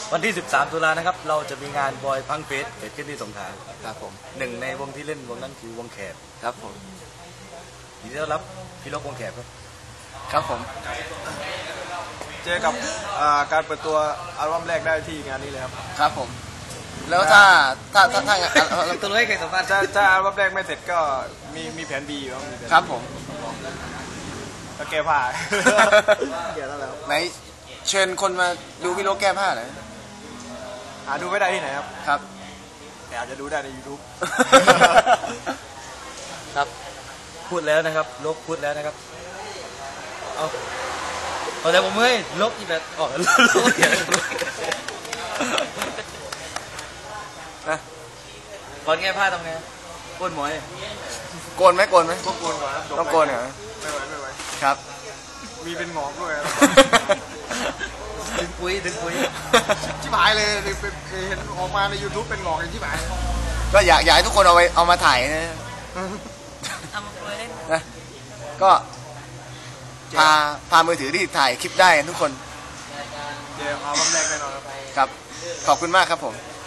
วันที่ 13 ตุลานะครับเราจะมีงานบอยพังเฟสเกิดขึ้นที่สงขลาครับผมหนึ่งในวงที่เล่นวงนั้นคือวงแขกครับผมยินดีต้อนรับพี่ลกวงแขกครับครับผมเจอกับการเปิดตัวอัลบั้มแรกได้ที่งานนี้เลยครับครับผม แล้วถ้าตัวให้ใครสัมภาษณ์ถ้าอัลบั้มแรกไม่เสร็จก็มีแผน B อยู่มีแผนครับผมแล้วแก้ผ้า แก้แล้วไหนเชิญคนมาดูพี่โลกแก้ผ้าหน่อยหาดูไม่ได้ที่ไหนครับครับแต่อาจจะดูได้ใน YouTube ครับพูดแล้วนะครับลกพูดแล้วนะครับเอาแต่ผมเฮ้ยลกอีแบบออกลกอย่างนะก่อนแก้ผ้าทำไงโกนหมอยโกนไหมโกนไหมก็โกนก่อนนะต้องโกนเหรอไม่ไหวครับมีเป็นหงอกด้วยครับถึงปุ้ยชิบหายเลยเห็นออกมาใน YouTube เป็นหงอกอย่างชิบหายก็อยากให้ทุกคนเอามาถ่ายนะเอามาโปรยเล่นนะก็พามือถือที่ถ่ายคลิปได้ทุกคนเดี๋ยวอัลบั้มแรกแน่นอนครับครับ ขอบคุณมากครับผม